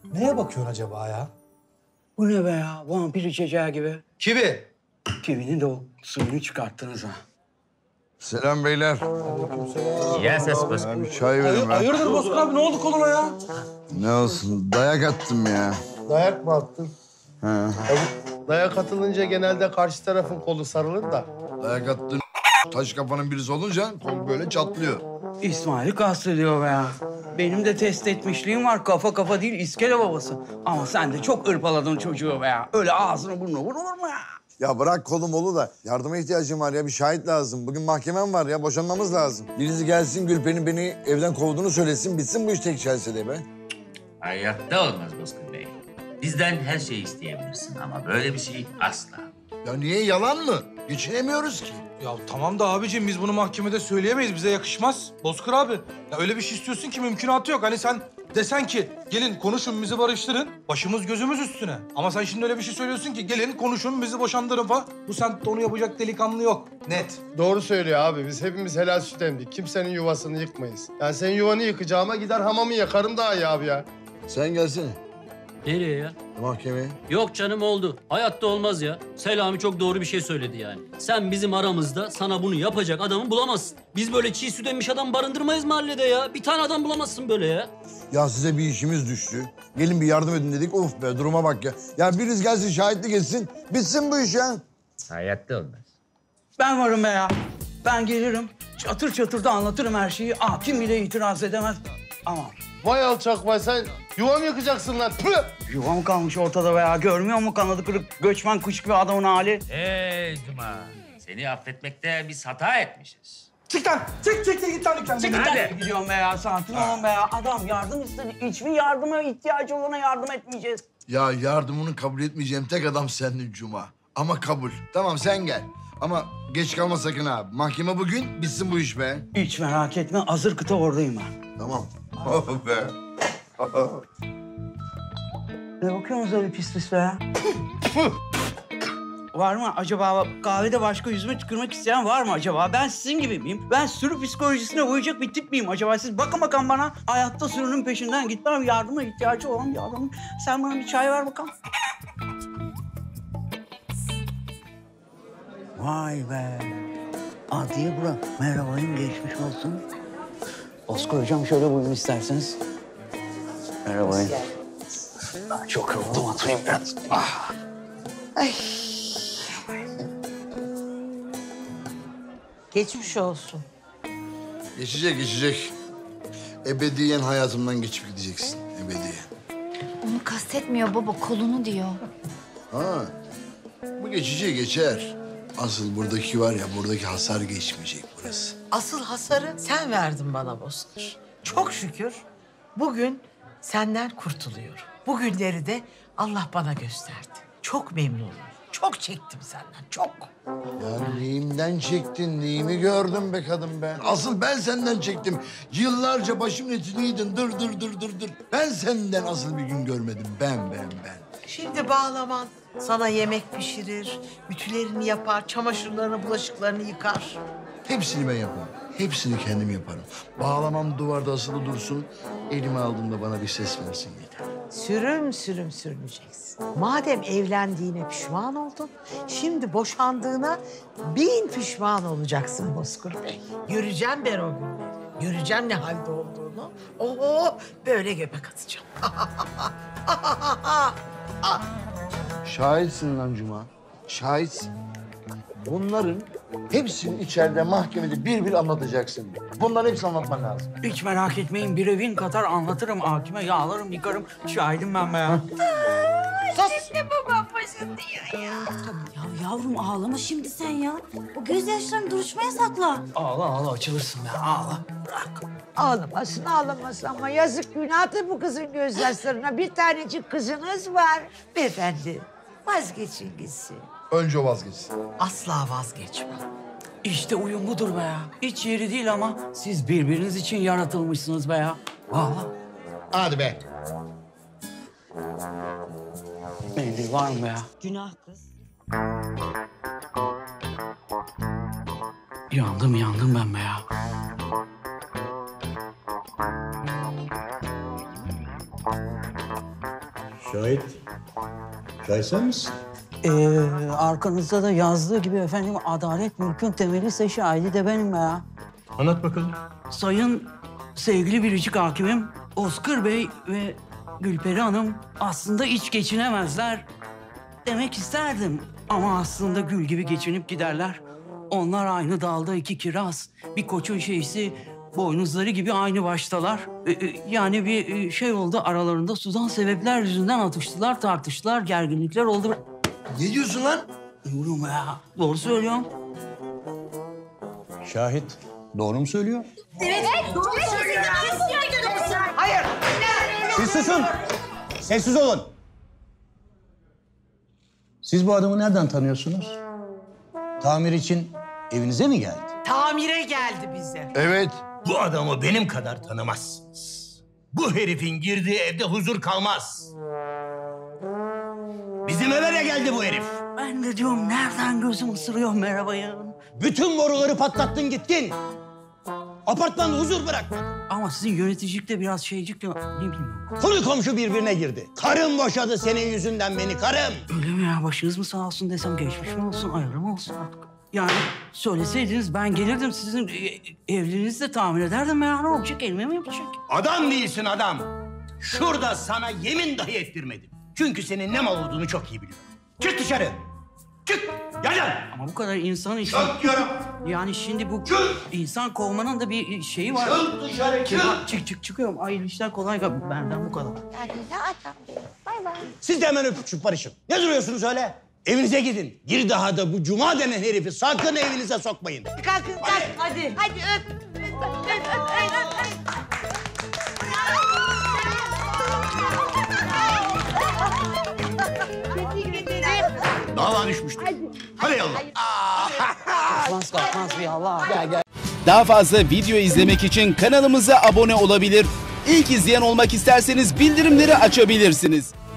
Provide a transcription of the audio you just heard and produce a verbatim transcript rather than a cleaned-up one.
Neye bakıyorsun acaba ya? Bu ne be ya? Vampir içeceği gibi. Kivi. Kivinin de o suyunu çıkarttınız ha. Selam beyler. Yes, yes, boss. Ben bir çay verin ben. Hayırdır Bozkır abi ne oldu koluna ya? Ne olsun dayak attım ya. Dayak mı attın? He. Ya bu dayak atılınca genelde karşı tarafın kolu sarılır da. Dayak attın taş kafanın birisi olunca kol böyle çatlıyor. İsmail'i kastediyor be ya. Benim de test etmişliğim var. Kafa kafa değil, iskele babası. Ama sen de çok ırpaladın çocuğu be ya. Öyle ağzını burnuna vurulur mu ya? Ya bırak kolum olu da yardıma ihtiyacım var ya. Bir şahit lazım. Bugün mahkemem var ya. Boşanmamız lazım. Birisi gelsin Gülpen'in beni evden kovduğunu söylesin. Bitsin bu iş tek celsede be. Hayatta olmaz Bozkır Bey. Bizden her şeyi isteyebilirsin ama böyle bir şey asla. Ya niye yalan mı? Geçinemiyoruz ki. Ya tamam da abicim biz bunu mahkemede söyleyemeyiz. Bize yakışmaz. Bozkır abi. Ya öyle bir şey istiyorsun ki mümkünatı yok. Hani sen desen ki gelin konuşun bizi barıştırın. Başımız gözümüz üstüne. Ama sen şimdi öyle bir şey söylüyorsun ki gelin konuşun bizi boşandırın falan. Bu semtte onu yapacak delikanlı yok. Net. Doğru söylüyor abi. Biz hepimiz helal süt emdik. Kimsenin yuvasını yıkmayız. Yani senin yuvanı yıkacağıma gider hamamı yakarım daha iyi abi ya. Sen gelsene Nereye ya? mahkemeye. Yok canım oldu. Hayatta olmaz ya. Selami çok doğru bir şey söyledi yani. Sen bizim aramızda sana bunu yapacak adamı bulamazsın. Biz böyle çiğ süt emmiş adam barındırmayız mahallede ya. Bir tane adam bulamazsın böyle ya. Ya size bir işimiz düştü. Gelin bir yardım edin dedik. Of be duruma bak ya. Ya biriniz gelsin şahitlik etsin. Bitsin bu iş ya. Hayatta olmaz. Ben varım be ya. Ben gelirim. Çatır çatır da anlatırım her şeyi. Aa, kim bile itiraz edemez. Ama Vay alçak vay sen yuvam yıkacaksın lan. Püh! yuvam kalmış ortada be ya. Görmüyor musun kanadı kırık göçmen kuş gibi adamın hali? Hey Cuma, seni affetmekte biz hata etmişiz. Çık lan. Çık çık çık git lan dükkandan. Çıkın Hadi. gidiyorum be ya. Sakin olun be ya. Adam yardım istedi. Hiçbir yardıma ihtiyacı olana yardım etmeyeceğiz. Ya yardımını kabul etmeyeceğim tek adam sendin Cuma. Ama kabul. Tamam sen gel. Ama geç kalma sakın abi. Mahkeme bugün bitsin bu iş be. Hiç merak etme. Hazır kıta oradayım ben. Tamam. Oh be. Ne bakıyorsunuz öyle pis pis be ya? Var mı acaba kahvede başka yüzüme tükürmek isteyen var mı acaba? Ben sizin gibi miyim? Ben sürü psikolojisine uyacak bir tip miyim acaba? Siz bakın bakalım bana. Hayatta sürünün peşinden gitmem. Yardıma ihtiyacı olan bir adamım. Sen bana bir çay ver bakalım. Vay be. Adiye Burak. Merhabayım, geçmiş olsun. Oscar hocam şöyle buyurun isterseniz. Merhabayım. Ben çok yoruldum, oturayım biraz. Ah. Ay. Geçmiş olsun. Geçecek geçecek. Ebediyen hayatımdan geçip gideceksin. Ebediyen. Onu kastetmiyor baba, kolunu diyor. Ha. Bu geçici geçer. Asıl buradaki var ya buradaki hasar geçmeyecek burası. Asıl hasarı sen verdin bana Bozkır. Çok şükür bugün senden kurtuluyorum. Bugünleri de Allah bana gösterdi. Çok memnunum. Çok çektim senden, çok. Ya neyimden çektin, neyimi gördün be kadın be? Asıl ben senden çektim. Yıllarca başımın etini yedin, dır dır dır dır dır. Ben senden asıl bir gün görmedim, ben, ben, ben. Şimdi bağlaman sana yemek pişirir, ütülerini yapar, çamaşırlarını, bulaşıklarını yıkar. Hepsini ben yaparım, hepsini kendim yaparım. Bağlamam duvarda asılı dursun, elime aldığımda bana bir ses versin yeter. Sürüm sürüm sürüneceksin. Madem evlendiğine pişman oldun, şimdi boşandığına bin pişman olacaksın Bozkır Bey. Göreceğim ben o günleri. Göreceğim ne halde olduğunu. Oho, böyle göbek atacağım. Şahitsin lan Cuma, şahitsin. Bunların hepsini içeride mahkemede bir bir anlatacaksın. Bunların hepsini anlatman lazım. Hiç merak etmeyin. Bir evin kadar anlatırım. Hakime yağlarım, yıkarım. Şahidim ben be ya. Şimdi babam başın diyor ya. Ya yavrum ağlama şimdi sen ya. O gözyaşlarını duruşmaya sakla. Ağla ağla açılırsın be. Ağla. Bırak. Ağlamasın ağlamasın ama yazık günahtır bu kızın gözyaşlarına. Bir tanecik kızınız var. Beyefendi vazgeçin gitsin. Önce o vazgeçsin. Asla vazgeçmem. İşte uyum budur be ya. Hiç yeri değil ama siz birbiriniz için yaratılmışsınız be ya. Ağla. Hadi be. Mendil var mı be ya? Günah kız. Yandım yandım ben be ya. Şahit. Şahit sen misin? Ee, arkanızda da yazdığı gibi efendim adalet mülkün temeli ise şahidi de benim ya. Anlat bakalım. Sayın sevgili biricik hakimim Bozkır Bey ve Gülperi Hanım aslında hiç geçinemezler demek isterdim. Ama aslında gül gibi geçinip giderler. Onlar aynı dalda iki kiraz. Bir koçun şeysi boynuzları gibi aynı baştalar. Ee, yani bir şey oldu aralarında sudan sebepler yüzünden atıştılar, tartıştılar, gerginlikler oldu. Ne diyorsun lan? Yavrum ya, doğru söylüyorum. Şahit. Doğru mu söylüyor? Evet, doğru söylüyor. Hayır. Siz susun. Sessiz olun. Siz bu adamı nereden tanıyorsunuz? Tamir için evinize mi geldi? Tamire geldi bize. Evet. Bu adamı benim kadar tanımazsınız. Bu herifin girdiği evde huzur kalmaz. Bizim eve de geldi bu herif. Ben de diyorum nereden gözüm ısırıyor merhabayım. Bütün boruları patlattın gittin. Apartmanda huzur bırakmadın. Ama sizin yöneticilikte biraz şeycik de ne bileyim. Konu komşu birbirine girdi. Karım boşadı senin yüzünden beni, karım. Öyle mi ya? Başınız mı sağ olsun desem geçmiş mi olsun, ayrı mı olsun artık? Yani söyleseydiniz ben gelirdim sizin e, evliliğinizi de tamir ederdim ya. Ne olacak? Elime mi yapacak? Adam değilsin adam. Şurada sana yemin dahi ettirmedim. Çünkü senin ne mal olduğunu çok iyi biliyorum. Çık dışarı. Çık. Yerden. Ama bu kadar insan için... Çık diyorum. Yani şimdi bu Çık. insan kovmanın da bir şeyi var. Çık dışarı, çık. Çık çık çıkıyorum. Hayırlı işler kolay gelsin. Benden bu kadar. Hadi ne adam. Bay bay. Siz de hemen öpüşüp barışın. Ne duruyorsunuz öyle? Evinize gidin. Bir daha da bu Cuma denen herifi sakın evinize sokmayın. Kalkın kalk. Hadi. Hadi öp. Öp öp öp öp. öp. Dava düşmüştür. Hadi yallah. Kalkmaz kalkmaz bir Allah. Gel gel. Daha fazla video izlemek için kanalımıza abone olabilir. İlk izleyen olmak isterseniz bildirimleri açabilirsiniz.